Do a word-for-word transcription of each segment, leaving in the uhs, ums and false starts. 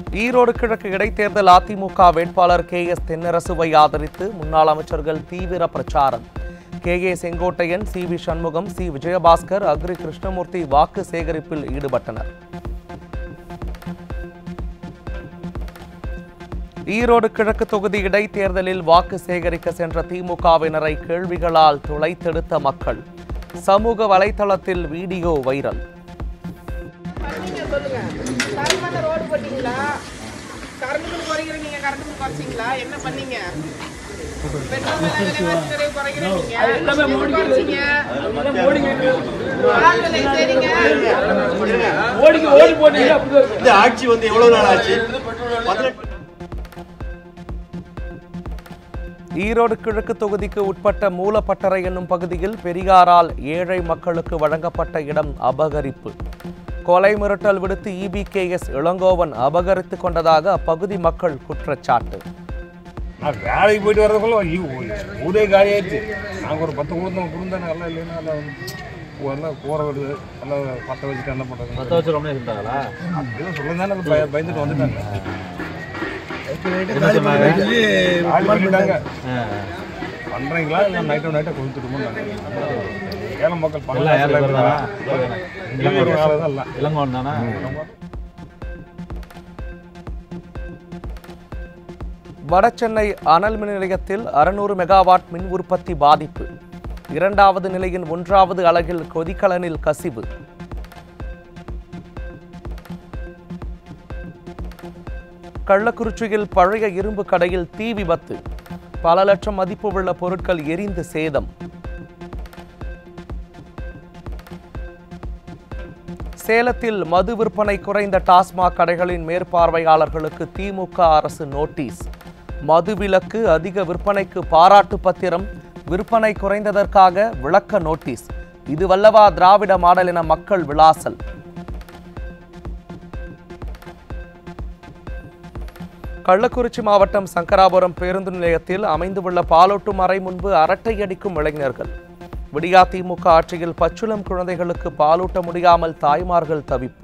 ஈரோடு கிழக்கு இடைத்தேர்தல் அதிமுக வேட்பாளர் கே எஸ் தென்னரசுவை ஆதரித்து முன்னாள் அமைச்சர்கள் தீவிர பிரச்சாரம். K A Sengottaiyan, C V Shanmugam, C Vijayabaskar, Agri Krishnamurthy வாக்கு சேகரிப்பில் ஈடுபட்டனர். ஈரோடு கிழக்கு தொகுதி இடைத்தேர்தலில் வாக்கு சேகரிக்க சென்ற திமுகவினரை கேள்விகளால் துளைத்தெடுத்த மக்கள். சமூக வலைதளத்தில் வீடியோ வைரல். ஆட்சி வந்து எவ்வளவு நாள் ஆச்சு? ஈரோடு கிழக்கு தொகுதிக்கு உட்பட்ட மூலப்பட்டறை என்னும் பகுதியில் பெரியாரால் ஏழை மக்களுக்கு வழங்கப்பட்ட இடம் அபகரிப்பு. கொலை மிரட்டல் விடுத்து இபி கே எஸ் இளங்கோவன் அபகரித்துக் கொண்டதாக அப்பகுதி மக்கள் குற்றச்சாட்டு. நான் வேலைக்கு போயிட்டு வரதுக்குள்ள ஊரே காலி ஆயிடுச்சு. நாங்கள் ஒரு பத்து குடும்பம் குடும்பம் நல்லா இல்லைன்னா நல்லா கூரை வருது, நல்லா பற்ற வச்சுட்டு என்ன பண்ணுறது? பற்ற வச்சு ரொம்ப இருந்தாங்களா? அப்படிதான் சொல்லுங்க தானே பய பயந்துட்டு வந்துட்டாங்க. பண்றீங்களா இல்லை நைட்டோ நைட்டை கொடுத்துட்டுமோ? ஏழை மக்கள் வடசென்னை அனல் மின் நிலையத்தில் அறுநூறு மெகாவாட் மின் உற்பத்தி பாதிப்பு. இரண்டாவது நிலையின் ஒன்றாவது அலகில் கொதிக்கலனில் கசிவு. கள்ளக்குறிச்சியில் பழைய இரும்பு கடையில் தீ விபத்து. பல லட்சம் மதிப்பு உள்ள பொருட்கள் எரிந்து சேதம். சேலத்தில் மது விற்பனை குறைந்த டாஸ்மாக் கடைகளின் மேற்பார்வையாளர்களுக்கு திமுக அரசு நோட்டீஸ். மது விலக்கு, அதிக விற்பனைக்கு பாராட்டு பத்திரம், விற்பனை குறைந்ததற்காக விளக்க நோட்டீஸ். இது வல்லவா திராவிட மாடல் என மக்கள் விளாசல். கள்ளக்குறிச்சி மாவட்டம் சங்கராபுரம் பேருந்து நிலையத்தில் அமைந்துள்ள பாலோட்டும் அறை முன்பு அரட்டை அடிக்கும் இளைஞர்கள். விடியா திமுக ஆட்சியில் பச்சுளம் குழந்தைகளுக்கு பாலூட்ட முடியாமல் தாய்மார்கள் தவிப்பு.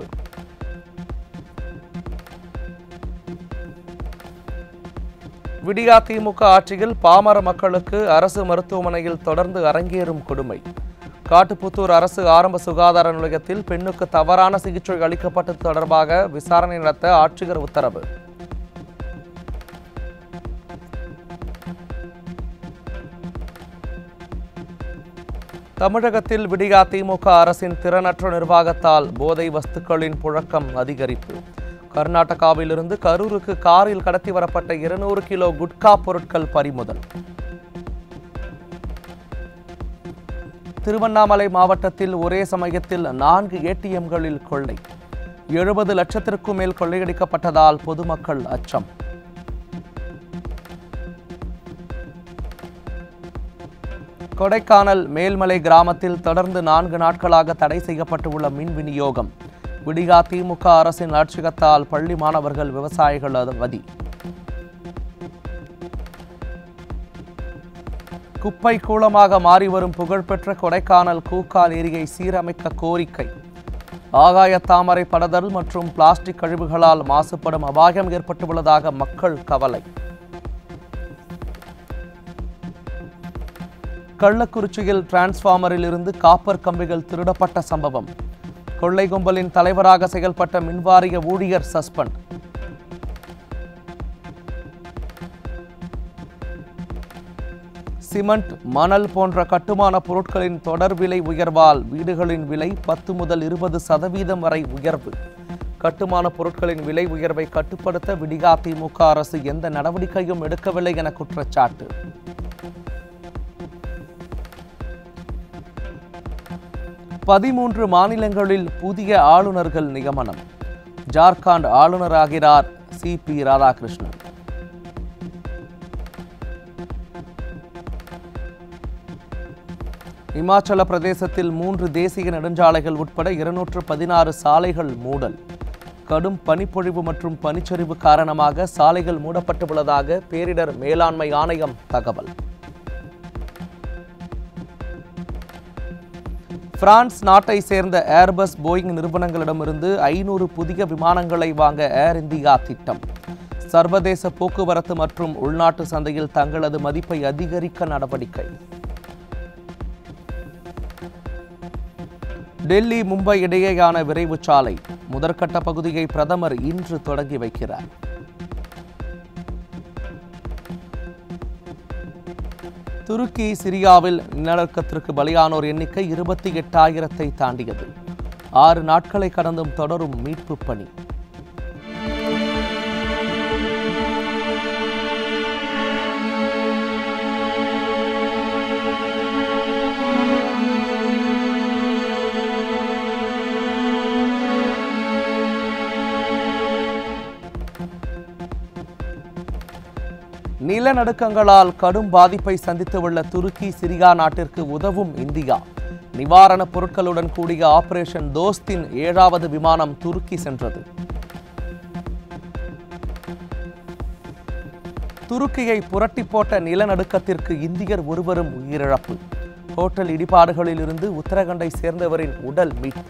விடியா திமுக ஆட்சியில் பாமர மக்களுக்கு அரசு மருத்துவமனையில் தொடர்ந்து அரங்கேறும் கொடுமை. காட்டுப்புத்தூர் அரசு ஆரம்ப சுகாதார நிலையத்தில் பெண்ணுக்கு தவறான சிகிச்சை அளிக்கப்பட்டது தொடர்பாக விசாரணை நடத்த ஆட்சியர் உத்தரவு. தமிழகத்தில் விடியா திமுக அரசின் திறனற்ற நிர்வாகத்தால் போதை வஸ்துக்களின் புழக்கம் அதிகரிப்பு. கர்நாடகாவிலிருந்து கரூருக்கு காரில் கடத்தி வரப்பட்ட இருநூறு கிலோ குட்கா பொருட்கள் பறிமுதல். திருவண்ணாமலை மாவட்டத்தில் ஒரே சமயத்தில் நான்கு ஏடிஎம்களில் கொள்ளை. எழுபது லட்சத்திற்கும் மேல் கொள்ளையடிக்கப்பட்டதால் பொதுமக்கள் அச்சம். கொடைக்கானல் மேல்மலை கிராமத்தில் தொடர்ந்து நான்கு நாட்களாக தடை செய்யப்பட்டுள்ள மின் விநியோகம். விடியா திமுக அரசின் ஆட்சியத்தால் பள்ளி மாணவர்கள், விவசாயிகள் அவதி. குப்பை கூளமாக மாறி வரும் புகழ்பெற்ற கொடைக்கானல் கூக்கால் ஏரியை சீரமைக்க கோரிக்கை. ஆகாய தாமரை படதல் மற்றும் பிளாஸ்டிக் கழிவுகளால் மாசுபடும் அபாயம் ஏற்பட்டுள்ளதாக மக்கள் கவலை. கள்ளக்குறிச்சியில் டிரான்ஸ்பார்மரில் இருந்து காப்பர் கம்பிகள் திருடப்பட்ட சம்பவம். கொள்ளை கும்பலின் தலைவராக செயல்பட்ட மின்வாரிய ஊழியர் சஸ்பெண்ட். சிமெண்ட், மணல் போன்ற கட்டுமான பொருட்களின் தொடர் விலை உயர்வால் வீடுகளின் விலை பத்து முதல் இருபது சதவீதம் வரை உயர்வு. கட்டுமான பொருட்களின் விலை உயர்வை கட்டுப்படுத்த விடியா திமுக அரசு எந்த நடவடிக்கையும் எடுக்கவில்லை என குற்றச்சாட்டு. பதிமூன்று மாநிலங்களில் புதிய ஆளுநர்கள் நியமனம். ஜார்க்கண்ட் ஆளுநராகிறார் சி பி ராதாகிருஷ்ணன். இமாச்சல பிரதேசத்தில் மூன்று தேசிய நெடுஞ்சாலைகள் உட்பட இருநூற்று பதினாறு சாலைகள் மூடல். கடும் பனிப்பொழிவு மற்றும் பனிச்சரிவு காரணமாக சாலைகள் மூடப்பட்டுள்ளதாக பேரிடர் மேலாண்மை ஆணையம் தகவல். பிரான்ஸ் நாட்டை சேர்ந்த ஏர்பஸ் போயிங் நிறுவனங்களிடமிருந்து ஐநூறு புதிய விமானங்களை வாங்க ஏர் இந்தியா திட்டம். சர்வதேச போக்குவரத்து மற்றும் உள்நாட்டு சந்தையில் தங்களது மதிப்பை அதிகரிக்க நடவடிக்கை. டெல்லி மும்பை இடையேயான விரைவு சாலை முதற்கட்ட பகுதியை பிரதமர் இன்று தொடங்கி வைக்கிறார். துருக்கி சிரியாவில் நிலநடுக்கத்திற்கு பலியானோர் எண்ணிக்கை இருபத்தி எட்டாயிரத்தை தாண்டியது. ஆறு நாட்களை கடந்தும் தொடரும் மீட்பு பணி. நிலநடுக்கங்களால் கடும் பாதிப்பை சந்தித்துள்ள துருக்கி சிரியா நாட்டிற்கு உதவும் இந்தியா. நிவாரணப் பொருட்களுடன் கூடிய ஆபரேஷன் தோஸ்தின் ஏழாவது விமானம் துருக்கி சென்றது. துருக்கியை புரட்டி போட்ட நிலநடுக்கத்திற்கு இந்தியர் ஒருவரும் உயிரிழப்பு. ஹோட்டல் இடிபாடுகளில் இருந்து உத்தரகண்டை சேர்ந்தவரின் உடல் மீட்பு.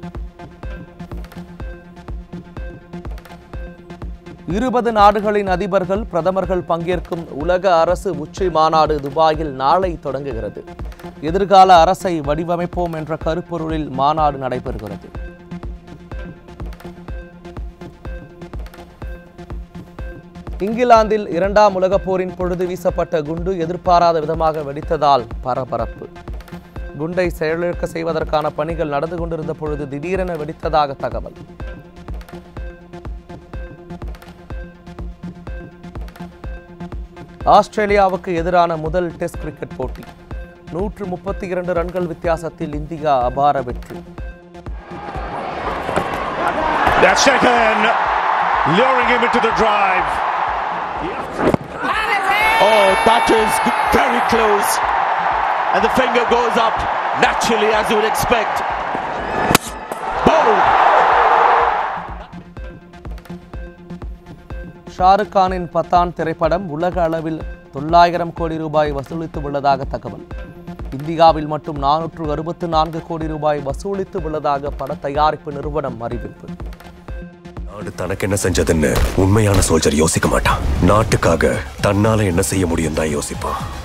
இருபது நாடுகளின் அதிபர்கள் பிரதமர்கள் பங்கேற்கும் உலக அரசு உச்சி மாநாடு துபாயில் நாளை தொடங்குகிறது. எதிர்கால அரசை வடிவமைப்போம் என்ற கருப்பொருளில் மாநாடு நடைபெறுகிறது. இங்கிலாந்தில் இரண்டாம் உலகப் போரின் பொழுது வீசப்பட்ட குண்டு எதிர்பாராத விதமாக வெடித்ததால் பரபரப்பு. குண்டை செயலிழக்க செய்வதற்கான பணிகள் நடந்து கொண்டிருந்த பொழுது திடீரென வெடித்ததாக தகவல். ஆஸ்திரேலியாவுக்கு எதிரான முதல் டெஸ்ட் கிரிக்கெட் போட்டி. நூற்று முப்பத்தி இரண்டு ரன்கள் வித்தியாசத்தில் இந்தியா அபார வெற்றி. luring him into the drive. Oh, that is very close. And the finger goes up naturally as you would expect. Boom! Shahrukh கானின் பத்தான் திரைப்படம் உலக அளவில் தொள்ளாயிரம் கோடி ரூபாய் வசூலித்து உள்ளதாக தகவல். இந்தியாவில் மட்டும் நானூற்று அறுபத்து நான்கு கோடி ரூபாய் வசூலித்து உள்ளதாக பட தயாரிப்பு நிறுவனம் அறிவிப்பு. நாடு தனக்கு என்ன செஞ்சதுன்னு உண்மையான சோல்ஜர் யோசிக்க மாட்டான். நாட்டுக்காக தன்னால என்ன செய்ய முடியும் தான் யோசிப்பான்.